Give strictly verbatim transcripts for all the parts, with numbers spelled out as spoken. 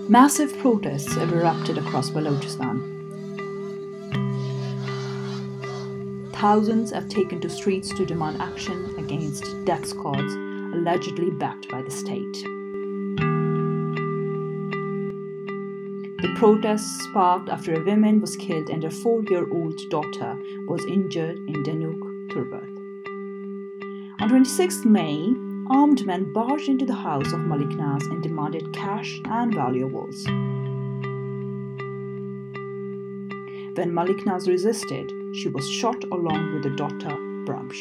Massive protests have erupted across Balochistan. Thousands have taken to streets to demand action against death squads allegedly backed by the state. The protests sparked after a woman was killed and her four-year-old daughter was injured in Dannuk, Turbat. On twenty-sixth of May, armed men barged into the house of Malik Naz and demanded cash and valuables. When Malik Naz resisted, she was shot along with her daughter, Bramsh.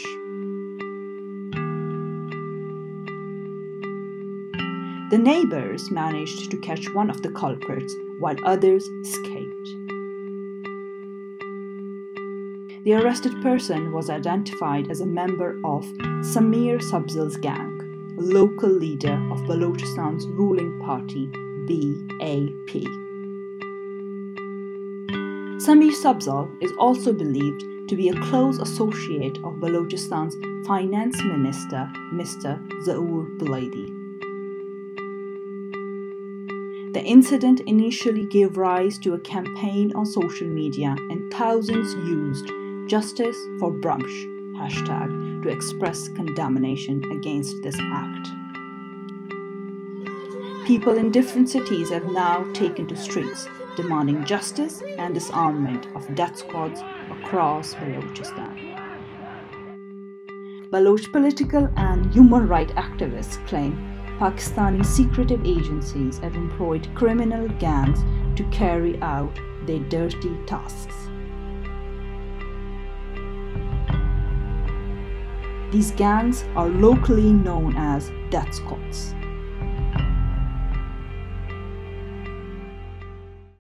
The neighbors managed to catch one of the culprits while others escaped. The arrested person was identified as a member of Samir Sabzal's gang, a local leader of Balochistan's ruling party, B A P. Samir Sabzal is also believed to be a close associate of Balochistan's finance minister, Mister Zaur Bulaidi. The incident initially gave rise to a campaign on social media, and thousands used Justice for Bramsh hashtag to express condemnation against this act. People in different cities have now taken to streets, demanding justice and disarmament of death squads across Balochistan. Baloch political and human rights activists claim Pakistani secretive agencies have employed criminal gangs to carry out their dirty tasks. These gangs are locally known as death squads.